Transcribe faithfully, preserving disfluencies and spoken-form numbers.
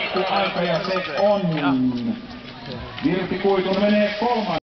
loppuaika ja se on. Virpi Kuitunen menee kolmas.